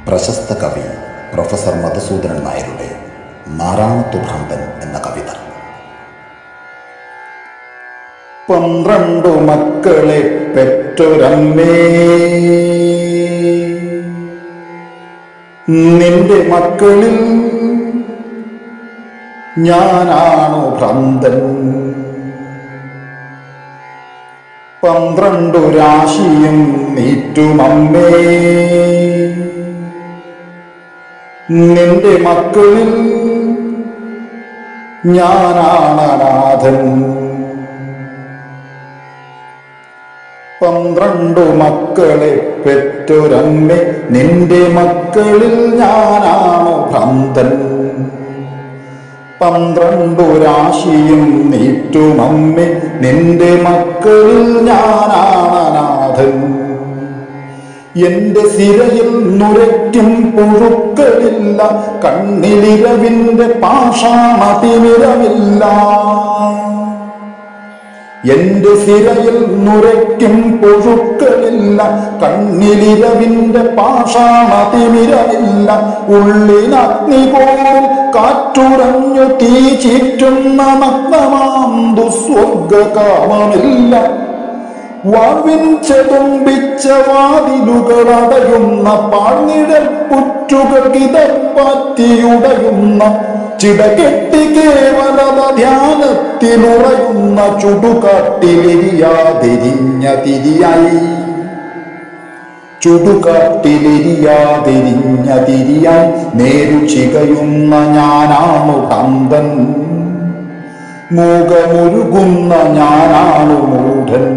പ്രശസ്ത കവി പ്രൊഫസർ മധുസൂദനൻ നായരുടെ നാരായണത്തു ഭ്രാന്തൻ എന്ന കവിത. 12 മക്കളെ പെറ്റൊരമ്മേ, നിന്റെ മക്കളിൽ ഞാനാണു ഭ്രാന്തൻ. 12 രാശിയും നീറ്റുമമ്മേ, നിന്റെ മക്കളിൽ ഞാനാണ് അനാഥൻ. 12 മക്കളെ പെറ്റൊരമ്മേ, നിന്റെ മക്കളിൽ ഞാനാണ് ഭ്രാന്തൻ. 12 രാശിയും നീറ്റുമമ്മേ, നിന്റെ മക്കളിൽ ഞാനാണ് അനാഥൻ. എന്റെ സിരയിൽ നുരയ്ക്കും പുഴുക്കളില്ല, കണ്ണിലിരവിന്റെ പാഷാണതിമിരമില്ല. എന്റെ സിരയിൽ നുരയ്ക്കും പുഴുക്കളില്ല, കണ്ണിലിരവിന്റെ പാഷാണതിമിരമില്ല. ഉള്ളിലഗ്നി പോൽ കാറ്റുറഞ്ഞു തീ ചീറ്റുന്ന നഗ്നമാം ദുസ്വർഗകാമമില്ല. വാവിൻ ചെതുമ്പിച്ച വാതിലുകളടയുന്ന പാഴ്നിഴൽ പുറ്റുകൾ കിതപ്പാറ്റിയുടയുന്ന ചിടകെട്ടി കേവലത ധ്യാനത്തിലുറയുന്ന ചുടുകാട്ടിലെരിയാതെരിഞ്ഞ തിരിയായി, ചുടുകാട്ടിലെരിയാതെരിഞ്ഞ തിരിയായി നേരു ചികയുന്ന ഞാനാണു ഭ്രാന്തൻ. മൂകമുരുകുന്ന ഞാനാണു മൂഢൻ.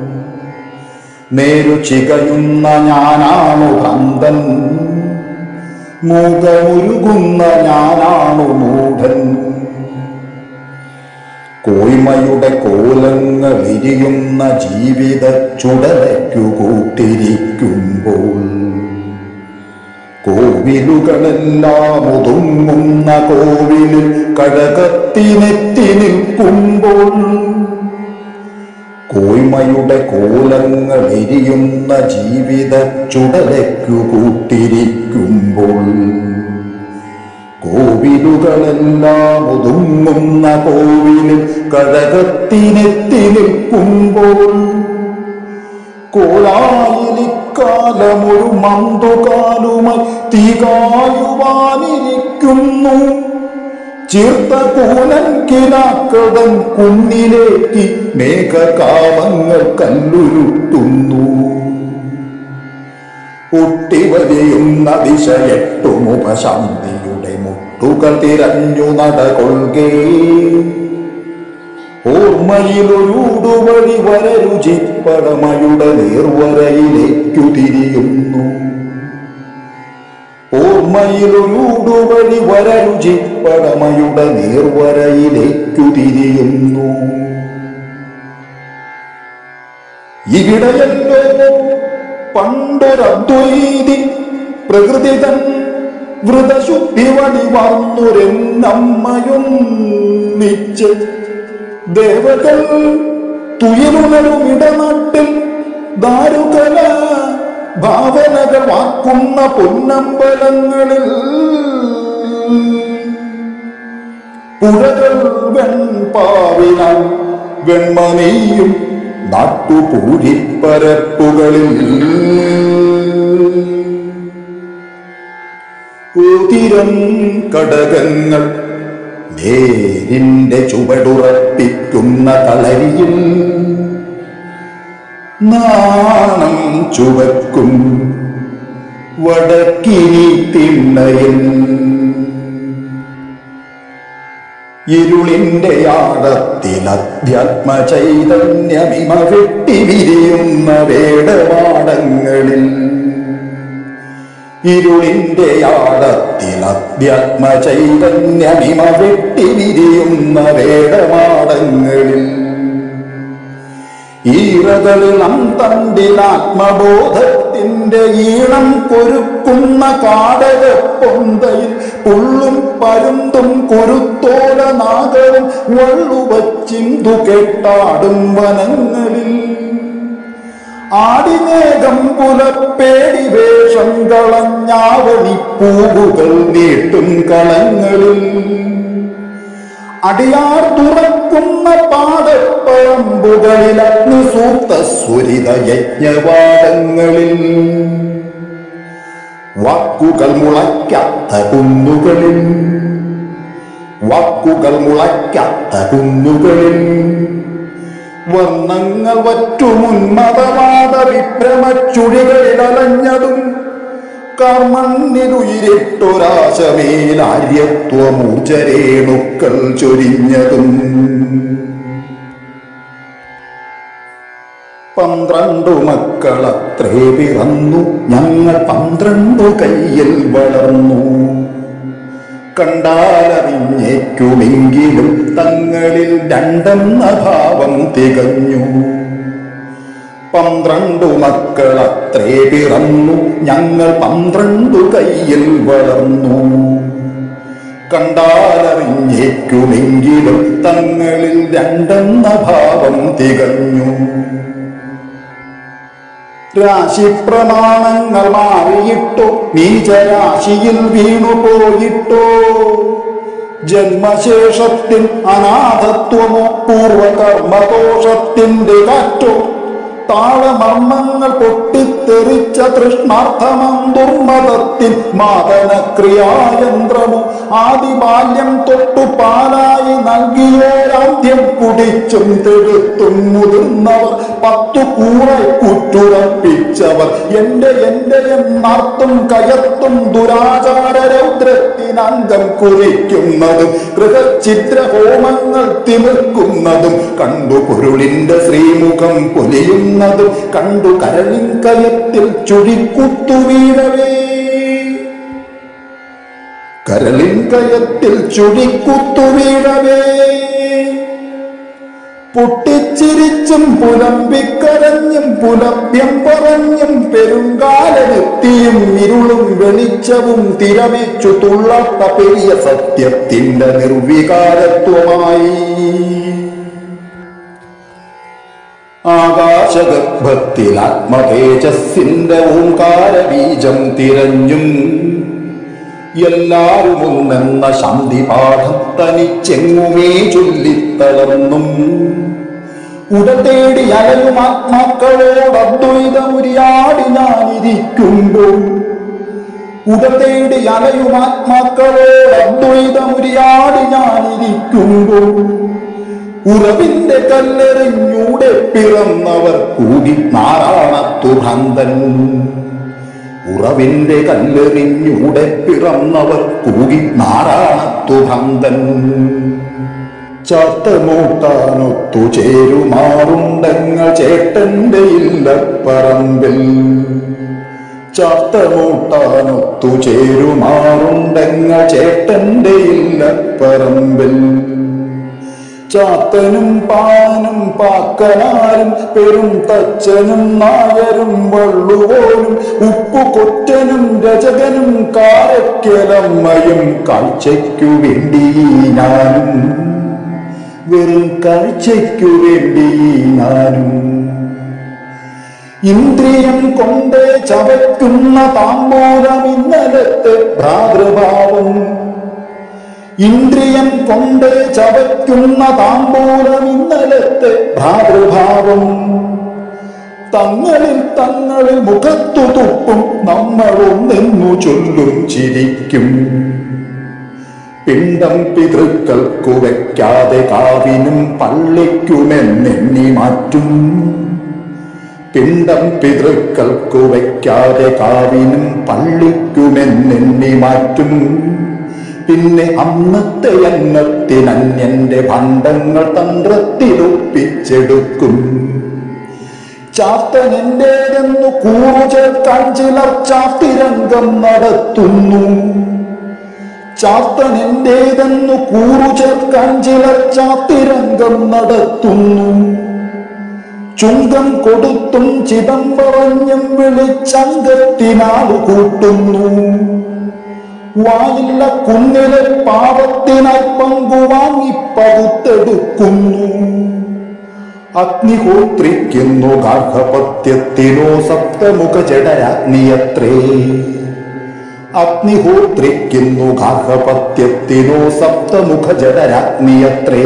നേരു ചികയുന്ന ഞാനാണു ഭ്രാന്തൻ. മൂകമുരുകുന്ന ഞാനാണു മൂഢൻ. കോയ്മയുടെ കോലങ്ങൾ എരിയുന്ന ജീവിത ചുടലയ്ക്കു കൂട്ടിരിക്കുമ്പോൾ, കോവിലുകളെല്ലാം ഒതുങ്ങുന്ന കോവിലിൽ കഴകത്തിനെത്തി നിൽക്കുമ്പോൾ, കോയ്മയുടെ കോലങ്ങൾ എരിയുന്ന ജീവിത ചുടലയ്ക്കു കൂട്ടിരിക്കുമ്പോൾ, കോവിലുകളെല്ലാം ഒതുങ്ങുന്ന കോവിലിൽ കഴകത്തിനെത്തി നിൽക്കുമ്പോൾ, കോലായിലിക്കാലമൊരു മന്തുകാലുമായി തീകായുവാനിരിക്കുന്നു. ചീർത്ത കൂനൻ കിനാക്കടൻ കുന്നിലേക്ക് മേഘകാമങ്ങൾ കല്ലുരുട്ടുന്നു. ഒട്ടിവലിയുന്ന ദിശ എട്ടുമുപശാന്തിയുടെ മുട്ടുകൾ തിരഞ്ഞു നടകൊള്ളുകേ. ഓർമ്മയിലൊരുടുവഴി വരരുചിപ്പടമയുടെ നേർവരയിലേക്കു തിരിയുന്നു. ഓർമ്മയിലൊരുടുവഴി വരരുചിപ്പടമയുടെ നേർവരയിലേക്കു തിരിയുന്നു. ഇവിടെയല്ലോ പണ്ടൊരദ്വൈതി പ്രകൃതി തൻ വൃതശുദ്ധി വടിവാർന്നൊരെന്നമ്മയൊന്നിച്ച് ദേവകൾ തുയിലുണരുമിടനാട്ടിൽ ദാരുകല ഭാവനകൾ വാക്കുന്ന പൊന്നമ്പലങ്ങളിൽ പുഴകൾ വെൺപാവിനാൽ വെൺമണിയും നാട്ടുപൂഴിപ്പരപ്പുകളിൽ ഉതിരം കടകങ്ങൾ നേരിന്റെ ചുവടുറപ്പിക്കുന്ന കളരിയിൽ നാണം ചുവക്കും വടക്കിനി തിണ്ണയിൽ ഇരുളിന്റെ ആഴത്തിൽ അധ്യാത്മ ചൈതന്യമിമ വെട്ടി വിരിയുന്ന വേടമാടങ്ങളിൽ, ഇരുളിന്റെ ആഴത്തിൽ അധ്യാത്മ ചൈതന്യമിമ വെട്ടി വിരിയുന്ന വേടമാടങ്ങളിൽ, ഈറകളിൽ അന്തണ്ടിൽ ആത്മബോധത്തിന്റെ ഈണം കൊരുക്കുന്ന കാടക പൊന്തയിൽ പുള്ളും പരുന്തും കുരുത്തോല നാഗവും വള്ളുവച്ചിന്തു കെട്ടാടും വനങ്ങളിൽ ആടിമേഘം പുലപ്പേടി വേഷം കളഞ്ഞാവണി പൂവുകൾ നീട്ടും കളങ്ങളിൽ അടിയാർ തുറക്കുന്ന പാടപ്പറമ്പുകളിൽ അഗ്നിസൂക്ത സ്വരിത യജ്ഞവാദങ്ങളിൽ വാക്കുകൾ മുളയ്ക്കാത്ത കുന്നുകളിൽ വർണ്ണങ്ങൾ വറ്റുമുന്മതവാദ വിഭ്രമച്ചുഴികളിൽ അലഞ്ഞതും കർമ്മന്നിലുയിരിട്ടൊരാശമേലാര്യത്വമൂർജരേണുക്കൾ ചൊരിഞ്ഞതും 12 മക്കളത്രേ പിറന്നു ഞങ്ങൾ 12 കയ്യിൽ വളർന്നു കണ്ടാലറിഞ്ഞേക്കുമെങ്കിലും തങ്ങളിൽ രണ്ടെന്ന ഭാവം തികഞ്ഞു 12 മക്കളത്രേ പിറന്നു ഞങ്ങൾ 12 കയ്യിൽ വളർന്നു കണ്ടാലറിഞ്ഞേക്കുമെങ്കിലും തങ്ങളിൽ രണ്ടെന്ന ഭാവം തികഞ്ഞു രാശിപ്രമാണങ്ങൾ മാറിയിട്ടോ നീചരാശിയിൽ വീണുപോയിട്ടോ ജന്മശേഷത്തിൻ അനാഥത്വമോ പൂർവകർമ്മദോഷത്തിന്റെ കാറ്റോ താളമർമ്മങ്ങൾ പൊട്ടിത്തെറിച്ച തൃഷ്ണാർത്ഥമം ദുർമതത്തിൻ മാദനക്രിയായന്ത്രമോ ആദിബാല്യം തൊട്ടു പാലായി നൽകിയോരാദ്യം കുടിച്ചും തെടുത്തും മുതിർന്നവർ 10 കൂറെ കുറ്റുറപ്പിച്ചവർ എന്റെ എന്നർത്തും കയത്തും ദുരാചാര രൗദ്രത്തിനംഗം കുറിക്കുന്നതും ഗൃഹഛിദ്രഹോമങ്ങൾ തിമിർക്കുന്നതും കണ്ടു പൊരുളിന്റെ ശ്രീമുഖം പൊലിയുന്നതും കണ്ടു കരളിൻ കയത്തിൽ ചുഴിക്കുത്തു വീഴവേ പൊട്ടിച്ചിരിച്ചും പുലമ്പിക്കരഞ്ഞും പുലഭ്യം പറഞ്ഞും പെരുങ്കാലനെത്തിയും ഇരുളും വെളിച്ചവും തിരമിച്ചു തുള്ളാത്ത പെരിയ സത്യത്തിന്റെ നിർവികാരത്വമായി ആകാശഗർഭത്തിൽ ആത്മതേജസ്സിന്റെ ഓംകാര ബീജം തിരഞ്ഞും എല്ലാവരും ഒന്നെന്ന ശാന്തിപാഠം തനിച്ചെങ്ങുമേ ചൊല്ലിത്തളർന്നും ഉടതേടി അലയും ആത്മാക്കളോട് അദ്വൈതമുരിയാടി ഞാനിരിക്കുമ്പോൾ ഉറവിന്റെ കല്ലെറിഞ്ഞൂടെ പിറന്നവർ കൂടി നാരായണത്തു ഭ്രാന്തൻ ചാത്തമൂട്ടാനൊത്തു ചേരുമാറുണ്ടെങ്ങൾ ചേട്ടന്റെ ഇല്ലപ്പറമ്പിൽ ചാത്തനും പാനും പാക്കനാരും പെരും തച്ചനും നായരും വള്ളുവോനും ഉപ്പുകൊറ്റനും രചകനും കാരക്കലമ്മയും കാഴ്ചയ്ക്കു വേണ്ടി ഞാനും വെറും കാഴ്ചയ്ക്കു വേണ്ടി ഞാനും ഇന്ദ്രിയം കൊണ്ടേ ചവയ്ക്കുന്ന താമ്പൂലം ഇന്നലത്തെ ഭ്രാതൃഭാവം തങ്ങളിൽ മുഖത്തു തുപ്പും നമ്മളൊന്നെന്നു ചൊല്ലും ചിരിക്കും പിണ്ടം പിതൃക്കൾക്കു വയ്ക്കാതെ കാവിനും പള്ളിക്കുമെന്നെണ്ണി മാറ്റും പിന്നെ അന്നത്തെ അന്നത്തിനന്യന്റെ ഭണ്ഡങ്ങൾ തന്ത്രത്തിലൊപ്പിച്ചെടുക്കും ചാത്തനെന്റേതെന്നു കൂറു ചേർക്കാൻ ചിലർ ചാത്തിരംഗം നടത്തുന്നു ചുങ്കം കൊടുത്തും ചിതം പറഞ്ഞും വിളിച്ചംഗത്തിനാളു കൂട്ടുന്നു വായില്ല കുന്നിലെ പാപത്തിനായി പങ്കുവാങ്ങി പകുത്തെടുക്കുന്നു അഗ്നിഹോത്രിക്കുന്നു ഗാർഹപത്യത്തിനോ സപ്തമുഖ ജഡരാഗ്നിയത്രേ. അഗ്നിഹോത്രിക്കുന്നു ഗാർഹപത്യത്തിനോ സപ്തമുഖ ജഡരാഗ്നിയത്രേ.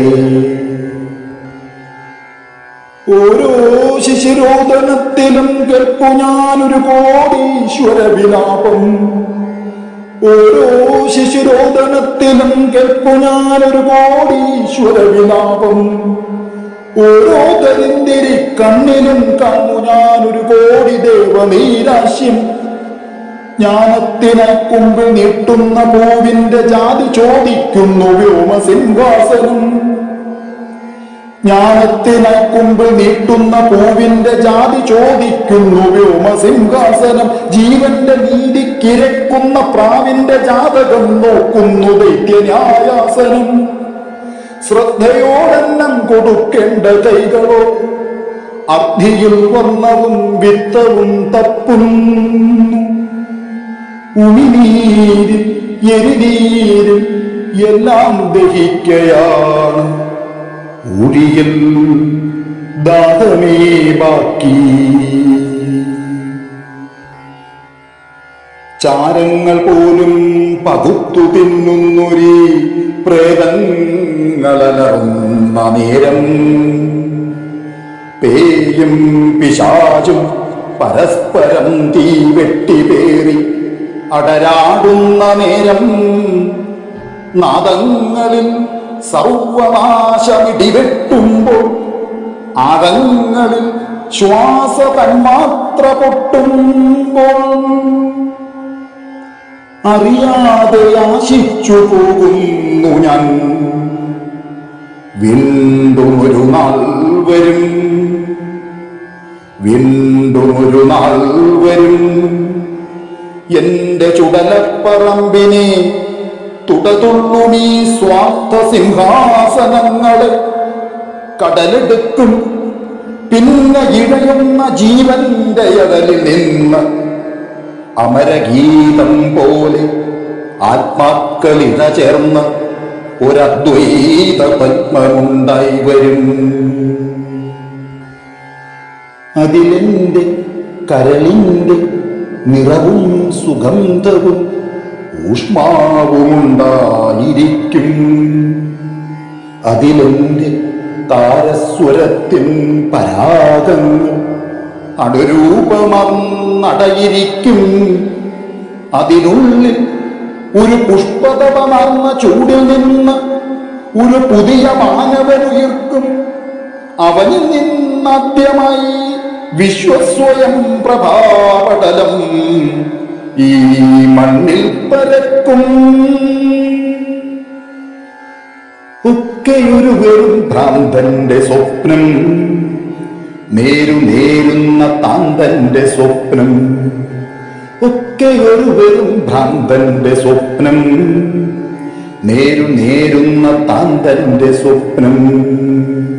ഓരോ ശിശിരോദനത്തിലും കേൾപ്പു ഞാനൊരു കോടീശ്വര വിലാപം. ഓരോ ശിശിരോദനത്തിലും കേൾപ്പു ഞാനൊരു കോടീശ്വര വിലാപം. ഓരോ ദരിദ്രി കണ്ണിലും കാണു ഞാനൊരു കോടി ദേവനീരാശ്യം. ജ്ഞാനത്തിനായി കുമ്പിൽ നീട്ടുന്ന പൂവിന്റെ ജാതി ചോദിക്കുന്നു വ്യോമസിംഹാസനം. ജ്ഞാനത്തിനായി കുമ്പിൽ നീട്ടുന്ന പൂവിന്റെ ജാതി ചോദിക്കുന്നു വ്യോമസിംഹാസനം. ജീവന്റെ നീതിക്കിരക്കുന്ന പ്രാവിന്റെ ജാതകം നോക്കുന്നു ദൈത്യന്യായാസനം. ശ്രദ്ധയോടന്നം കൊടുക്കേണ്ട കൈകളോ അഗ്നിയിൽ വർണ്ണവും വിത്തവും തപ്പുന്നു. ഉമിനീരിൽ എരിനീരിൽ എല്ലാം ദഹിക്കയാണ്. ഉരിയിൽ ദാഹമേ ബാക്കി. ചാരങ്ങൾ പോലും പകുത്തു തിന്നുന്നൊരി പ്രേതങ്ങളലർന്ന നേരം. പേയും പിശാചും പരസ്പരം തീ വെട്ടിപേറി അടരാടുന്ന നേരം. നാദങ്ങളിൽ സർവനാശമിടിവെട്ടുമ്പോൾ ആഴങ്ങളിൽ ശ്വാസ തന്മാത്ര പൊട്ടുമ്പോൾ അറിയാതെ ആശിച്ചു പോകുന്നു ഞാൻ. വീണ്ടും ഒരു നാൾ വരും, വീണ്ടും ഒരു നാൾ വരും. എന്റെ ചുടലപ്പറമ്പിനെ തുടതുള്ളുമീ സ്വാർത്ഥ സിംഹാസനങ്ങളെ കടലെടുക്കും. പിന്നെ ഇഴയുന്ന ജീവന്റെ അകലിൽ നിന്ന് അമരഗീതം പോലെ ആത്മാക്കളിണ ചേർന്ന് ഒരദ്വൈത പത്മമുണ്ടായി വരും. അതിലെന്റെ കരളിന്റെ നിറവും സുഗന്ധവും ഊഷ്മാവുമുണ്ടായിരിക്കും. അതിലെന്റെ താരസ്വരത്തിൻ പരാഗങ്ങൾ അണുരൂപമടയിരിക്കും. അതിനുള്ളിൽ ഒരു പുഷ്പതപമാർന്ന ചൂടിൽ നിന്ന് ഒരു പുതിയ മാനവനുയർക്കും. അവനിൽ നിന്നാദ്യമായി വിശ്വസ്വയം പ്രഭാപടലം ഈ മണ്ണിൽ പരക്കും. ഒക്കെയൊരു വെറും ഭ്രാന്തന്റെ സ്വപ്നം, നേരുന്ന താന്തന്റെ സ്വപ്നം. ഒക്കെയൊരു വെറും ഭ്രാന്തന്റെ സ്വപ്നം, നേരുന്ന താന്തന്റെ സ്വപ്നം.